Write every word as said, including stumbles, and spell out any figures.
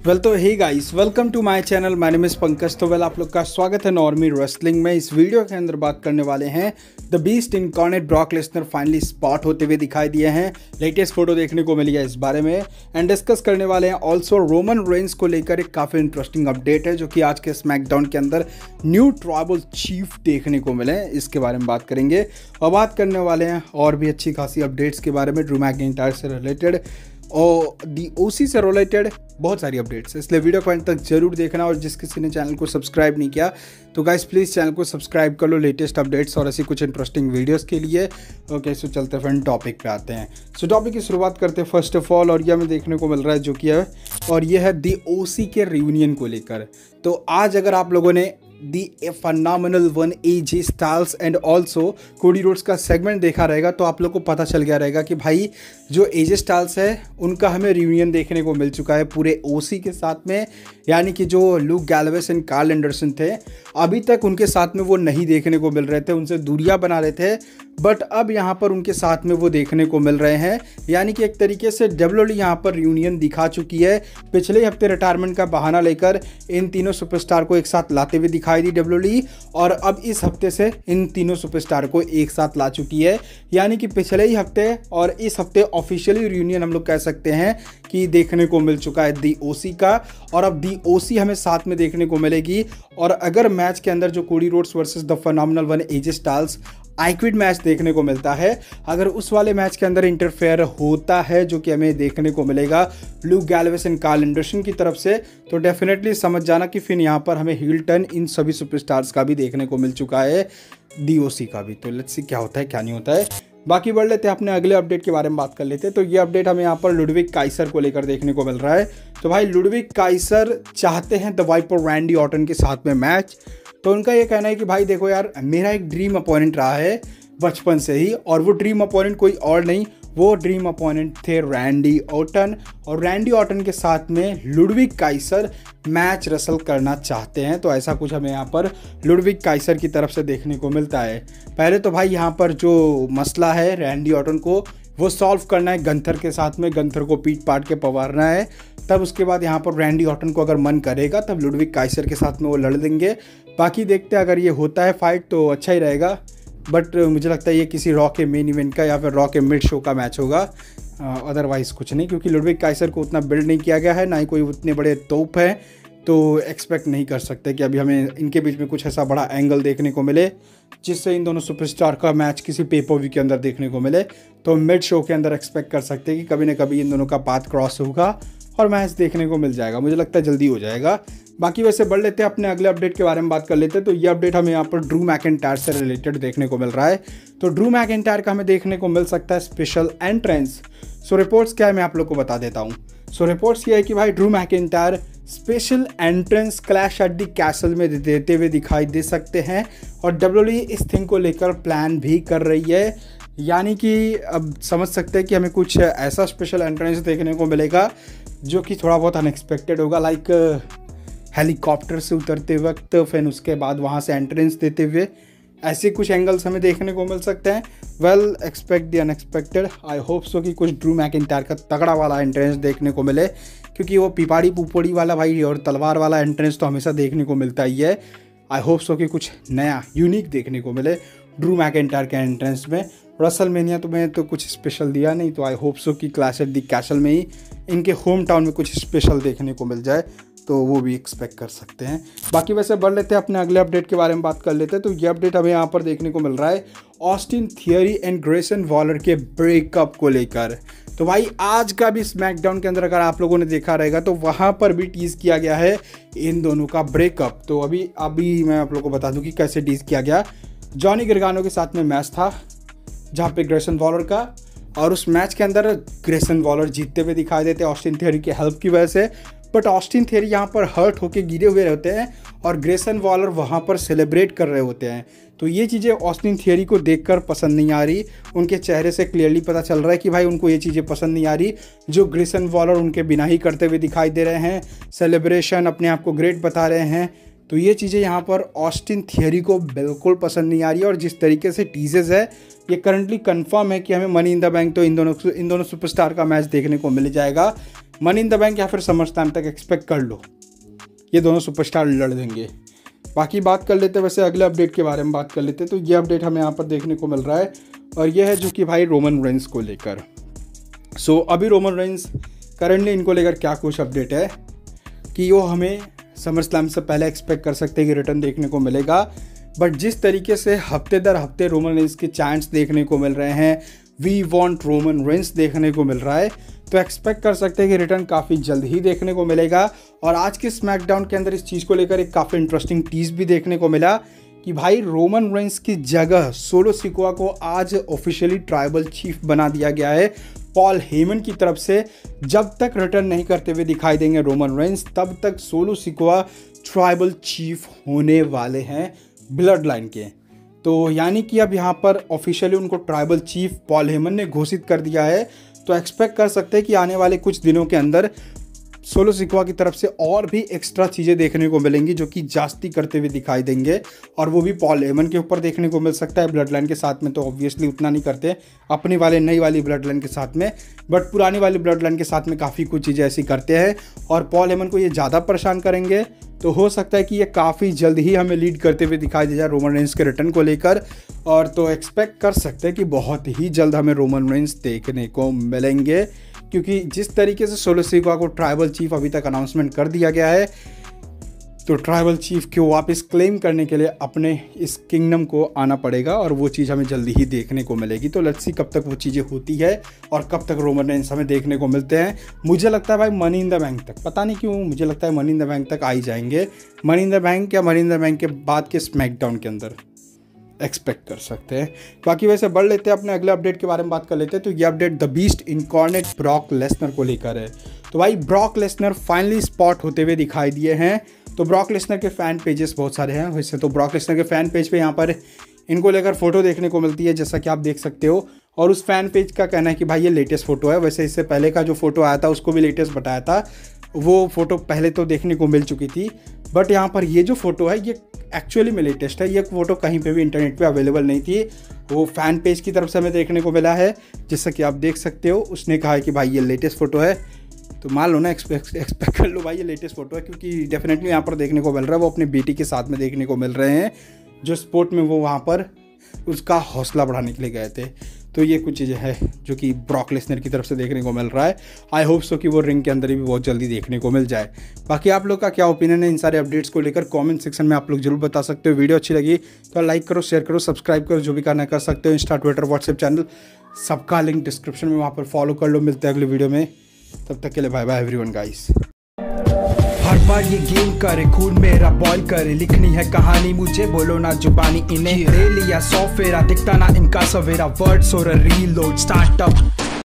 Well तो hey guys, welcome to my channel. My name is Pankaj. तो well आप लोग का स्वागत है नॉर्मी रेसलिंग में। इस वीडियो के अंदर बात करने वाले हैं the beast incarnate Brock Lesnar finally spot होते हुए दिखाई दिए हैं। लेटेस्ट फोटो देखने को मिली है इस बारे में एंड डिस्कस करने वाले हैं। ऑल्सो रोमन रेंस को लेकर एक काफ़ी इंटरेस्टिंग अपडेट है जो कि आज के स्मैकडाउन के अंदर न्यू ट्राइबल चीफ देखने को मिले हैं, इसके बारे में बात करेंगे। और बात करने वाले हैं और भी अच्छी खासी अपडेट्स के बारे में, ड्रू मैकइंटायर से रिलेटेड और दी ओसी से रिलेटेड बहुत सारी अपडेट्स है, इसलिए वीडियो को अंत तक जरूर देखना। और जिस किसी ने चैनल को सब्सक्राइब नहीं किया तो गाइस प्लीज़ चैनल को सब्सक्राइब कर लो लेटेस्ट अपडेट्स और ऐसी कुछ इंटरेस्टिंग वीडियोस के लिए। ओके, सो चलते फ्रेंड टॉपिक पे आते हैं। सो टॉपिक की शुरुआत करते हैं फर्स्ट ऑफ ऑल, और यह हमें देखने को मिल रहा है जो कि है, और यह है दी ओसी के रियूनियन को लेकर। तो आज अगर आप लोगों ने the a phenomenal one AJ Styles and also Cody Rhodes का सेगमेंट देखा रहेगा तो आप लोग को पता चल गया रहेगा कि भाई जो एजे स्टाइल्स है उनका हमें रियूनियन देखने को मिल चुका है पूरे ओसी के साथ में। यानी कि जो Luke Gallows and Karl Anderson थे, अभी तक उनके साथ में वो नहीं देखने को मिल रहे थे, उनसे दूरियां बना रहे थे, बट अब यहाँ पर उनके साथ में वो देखने को मिल रहे हैं। यानी कि एक तरीके से डब्ल्यूडब्ल्यूई यहाँ पर रियूनियन दिखा चुकी है। पिछले हफ्ते रिटायरमेंट का बहाना लेकर इन तीनों सुपरस्टार को एक साथ लाते हुए दिखाई दी डब्ल्यूडब्ल्यूई, और अब इस हफ्ते से इन तीनों सुपरस्टार को एक साथ ला चुकी है। यानी कि पिछले ही हफ्ते और इस हफ्ते ऑफिशियली रियूनियन हम लोग कह सकते हैं कि देखने को मिल चुका है दी ओसी का, और अब दी ओसी हमें साथ में देखने को मिलेगी। और अगर मैच के अंदर जो Cody Rhodes versus the phenomenal one AJ Styles I quit match देखने को मिलता है, अगर उस वाले मैच के अंदर इंटरफेयर होता है जो कि हमें देखने को मिलेगा Luke Gallows and Karl Anderson की तरफ से, तो डेफिनेटली समझ जाना कि फिर यहाँ पर हमें हील टर्न इन सभी सुपरस्टार्स का भी देखने को मिल चुका है, दी ओसी का भी। तो लेट्स सी क्या होता है क्या नहीं होता है। बाकी बढ़ लेते हैं अपने अगले अपडेट के बारे में बात कर लेते हैं। तो ये अपडेट हमें यहाँ पर लुडविग काइसर को लेकर देखने को मिल रहा है। तो भाई लुडविग काइसर चाहते हैं द वाइपर रैंडी ऑर्टन के साथ में मैच। तो उनका ये कहना है कि भाई देखो यार, मेरा एक ड्रीम अपोनेंट रहा है बचपन से ही, और वो ड्रीम अपोनेंट कोई और नहीं, वो ड्रीम अपोनेंट थे रैंडी ऑर्टन, और रैंडी ऑर्टन के साथ में लुडविग काइसर मैच रसल करना चाहते हैं। तो ऐसा कुछ हमें यहाँ पर लुडविग काइसर की तरफ से देखने को मिलता है। पहले तो भाई यहाँ पर जो मसला है रैंडी ऑर्टन को वो सॉल्व करना है गंथर के साथ में, गंथर को पीट पाट के पवारना है। तब उसके बाद यहाँ पर रैंडी ऑर्टन को अगर मन करेगा तब लुडविग काइसर के साथ में वो लड़ देंगे। बाकी देखते हैं, अगर ये होता है फाइट तो अच्छा ही रहेगा, बट मुझे लगता है ये किसी रॉ के मेन इवेंट का या फिर रॉ के मिड शो का मैच होगा, अदरवाइज कुछ नहीं, क्योंकि लुडविग काइसर को उतना बिल्ड नहीं किया गया है, ना ही कोई उतने बड़े तोप हैं, तो एक्सपेक्ट नहीं कर सकते कि अभी हमें इनके बीच में कुछ ऐसा बड़ा एंगल देखने को मिले जिससे इन दोनों सुपरस्टार का मैच किसी पेपर के अंदर देखने को मिले। तो मिड शो के अंदर एक्सपेक्ट कर सकते हैं कि कभी ना कभी इन दोनों का पाथ क्रॉस होगा और मैच देखने को मिल जाएगा। मुझे लगता है जल्दी हो जाएगा। बाकी वैसे बढ़ लेते हैं अपने अगले अपडेट के बारे में बात कर लेते हैं। तो ये अपडेट हमें यहाँ पर ड्रू मैकइंटायर से रिलेटेड देखने को मिल रहा है। तो ड्रू मैकइंटायर का हमें देखने को मिल सकता है स्पेशल एंट्रेंस। सो रिपोर्ट्स क्या है मैं आप लोग को बता देता हूँ। सो रिपोर्ट्स ये है कि भाई Drew McIntyre special entrance Clash at the Castle में देते हुए दिखाई दे सकते हैं, और डब्ल्यूडब्ल्यूई इस थिंग को लेकर प्लान भी कर रही है। यानी कि अब समझ सकते हैं कि हमें कुछ ऐसा स्पेशल एंट्रेंस देखने को मिलेगा जो कि थोड़ा बहुत अनएक्सपेक्टेड होगा, लाइक हेलीकॉप्टर से उतरते वक्त फिर उसके बाद वहाँ से एंट्रेंस देते हुए, ऐसे कुछ एंगल्स हमें देखने को मिल सकते हैं। Well expect the unexpected. I hope so कि कुछ ड्रू मैकइंटायर का तगड़ा वाला एंट्रेंस देखने को मिले, क्योंकि वो पिपाड़ी पुपड़ी वाला भाई और तलवार वाला एंट्रेंस तो हमेशा देखने को मिलता ही है। आई होप सो कि कुछ नया यूनिक देखने को मिले ड्रू मैकइंटायर के एंट्रेंस में। रसलमेनिया तो मैं तो कुछ स्पेशल दिया नहीं, तो आई होप सो कि क्लैश एट द कैसल में ही इनके होम टाउन में कुछ स्पेशल देखने को मिल जाए, तो वो भी एक्सपेक्ट कर सकते हैं। बाकी वैसे बढ़ लेते हैं अपने अगले अपडेट के बारे में बात कर लेते हैं। तो ये अपडेट हमें यहाँ पर देखने को मिल रहा है Austin Theory and Grayson Waller के ब्रेकअप को लेकर। तो भाई आज का भी स्मैकडाउन के अंदर अगर आप लोगों ने देखा रहेगा तो वहाँ पर भी टीज किया गया है इन दोनों का ब्रेकअप। तो अभी अभी मैं आप लोगों को बता दूँ कि कैसे टीज किया गया। जॉनी गर्गानो के साथ में मैच था जहाँ पे ग्रेसन वॉलर का, और उस मैच के अंदर ग्रेसन वॉलर जीतते हुए दिखाई देते हैं ऑस्टिन थियरी की हेल्प की वजह से, बट ऑस्टिन थियरी यहाँ पर हर्ट होके गिरे हुए रहते हैं और ग्रेसन वॉलर वहाँ पर सेलिब्रेट कर रहे होते हैं। तो ये चीज़ें ऑस्टिन थियरी को देखकर पसंद नहीं आ रही, उनके चेहरे से क्लियरली पता चल रहा है कि भाई उनको ये चीज़ें पसंद नहीं आ रही जो ग्रेसन वॉलर उनके बिना ही करते हुए दिखाई दे रहे हैं, सेलिब्रेशन अपने आप को ग्रेट बता रहे हैं। तो ये चीज़ें यहाँ पर ऑस्टिन थियरी को बिल्कुल पसंद नहीं आ रही है, और जिस तरीके से टीजेस है ये करंटली कंफर्म है कि हमें मनी इन द बैंक तो इन दोनों इन दोनों सुपरस्टार का मैच देखने को मिल जाएगा। मनी इन द बैंक या फिर समरस्लैम तक एक्सपेक्ट कर लो, ये दोनों सुपरस्टार लड़ देंगे। बाकी बात कर लेते हैं वैसे अगले अपडेट के बारे में बात कर लेते हैं। तो ये अपडेट हमें यहाँ पर देखने को मिल रहा है और ये है जो कि भाई रोमन रेंस को लेकर। सो so, अभी रोमन रेंस करंटली इनको लेकर क्या कुछ अपडेट है कि वो हमें समर स्लैम से पहले एक्सपेक्ट कर सकते हैं कि रिटर्न देखने को मिलेगा। बट जिस तरीके से हफ्ते दर हफ्ते रोमन रेंस के चांस देखने को मिल रहे हैं, वी वांट रोमन रेंस देखने को मिल रहा है, तो एक्सपेक्ट कर सकते हैं कि रिटर्न काफ़ी जल्द ही देखने को मिलेगा। और आज के स्मैकडाउन के अंदर इस चीज़ को लेकर एक काफ़ी इंटरेस्टिंग टीज भी देखने को मिला कि भाई रोमन रेंस की जगह सोलो सिकोआ को आज ऑफिशियली ट्राइबल चीफ बना दिया गया है पॉल हेमन की तरफ से। जब तक रिटर्न नहीं करते हुए दिखाई देंगे रोमन रेंस, तब तक सोलो सिकोआ ट्राइबल चीफ होने वाले हैं ब्लड लाइन के। तो यानी कि अब यहाँ पर ऑफिशियली उनको ट्राइबल चीफ पॉल हेमन ने घोषित कर दिया है। तो एक्सपेक्ट कर सकते हैं कि आने वाले कुछ दिनों के अंदर सोलो सिकोआ की तरफ से और भी एक्स्ट्रा चीज़ें देखने को मिलेंगी जो कि जास्ती करते हुए दिखाई देंगे, और वो भी पॉल हेमन के ऊपर देखने को मिल सकता है। ब्लड लाइन के साथ में तो ऑब्वियसली उतना नहीं करते अपनी वाले नई वाली ब्लड लाइन के साथ में, बट पुरानी वाली ब्लड लाइन के साथ में काफ़ी कुछ चीज़ें ऐसी करते हैं और पॉल हेमन को ये ज़्यादा परेशान करेंगे। तो हो सकता है कि ये काफ़ी जल्द ही हमें लीड करते हुए दिखाई दे जाए रोमन रेंस के रिटर्न को लेकर। और तो एक्सपेक्ट कर सकते हैं कि बहुत ही जल्द हमें रोमन रेंस देखने को मिलेंगे, क्योंकि जिस तरीके से सोलो सिकोआ को ट्राइबल चीफ अभी तक अनाउंसमेंट कर दिया गया है, तो ट्राइबल चीफ को वापस क्लेम करने के लिए अपने इस किंगडम को आना पड़ेगा और वो चीज़ हमें जल्दी ही देखने को मिलेगी। तो लेट्स सी कब तक वो चीज़ें होती है और कब तक रोमन रेंस हमें देखने को मिलते हैं। मुझे लगता है भाई मनी इन द बैंक तक, पता नहीं क्यों मुझे लगता है मनी इन द बैंक तक आ ही जाएंगे। मनी इन द बैंक या मनी इन द बैंक के बाद के स्मैकडाउन के अंदर एक्सपेक्ट कर सकते हैं। बाकी वैसे बढ़ लेते हैं अपने अगले अपडेट के बारे में बात कर लेते हैं। तो ये update the beast incarnate Brock Lesnar को लेकर है। तो भाई ब्रॉक लेसनर फाइनली स्पॉट होते हुए दिखाई दिए हैं। तो ब्रॉक लेसनर के फ़ैन पेजेस बहुत सारे हैं वैसे। तो ब्रॉक लेसनर के फ़ैन पेज पे यहाँ पर इनको लेकर फ़ोटो देखने को मिलती है जैसा कि आप देख सकते हो, और उस फैन पेज का कहना है कि भाई ये लेटेस्ट फ़ोटो है। वैसे इससे पहले का जो फ़ोटो आया था उसको भी लेटेस्ट बताया था, वो फ़ोटो पहले तो देखने को मिल चुकी थी, बट यहाँ पर ये जो फ़ोटो है ये एक्चुअली में लेटेस्ट है। ये फ़ोटो कहीं पे भी इंटरनेट पे अवेलेबल नहीं थी, वो फ़ैन पेज की तरफ से हमें देखने को मिला है। जैसा कि आप देख सकते हो, उसने कहा है कि भाई ये लेटेस्ट फ़ोटो है, तो मान लो ना, एक्सपेक्ट एक्सपेक्ट कर लो भाई ये लेटेस्ट फ़ोटो है, क्योंकि डेफिनेटली यहाँ पर देखने को मिल रहा है वो अपनी बेटी के साथ में देखने को मिल रहे हैं, जो स्पोर्ट में वो वहाँ पर उसका हौसला बढ़ाने के लिए गए थे। तो ये कुछ चीज़ें हैं जो कि ब्रॉक लेसनर की तरफ से देखने को मिल रहा है। आई होप सो कि वो रिंग के अंदर ही भी बहुत जल्दी देखने को मिल जाए। बाकी आप लोग का क्या ओपिनियन है इन सारे अपडेट्स को लेकर, कमेंट सेक्शन में आप लोग जरूर बता सकते हो। वीडियो अच्छी लगी तो लाइक करो, शेयर करो, सब्सक्राइब करो, जो भी करना कर सकते हो। इंस्टा, ट्विटर, व्हाट्सएप चैनल सबका लिंक डिस्क्रिप्शन में, वहाँ पर फॉलो कर लो। मिलते हैं अगले वीडियो में, तब तक के लिए बाय बाय एवरीवन गाइस। हर बार ये गेम करे, खून मेरा बॉयल करे, लिखनी है कहानी मुझे, बोलो ना जुबानी इन्हें। ले लिया सौ फेरा, दिखता ना इनका सवेरा, वर्ड्स और रीलोड स्टार्टअप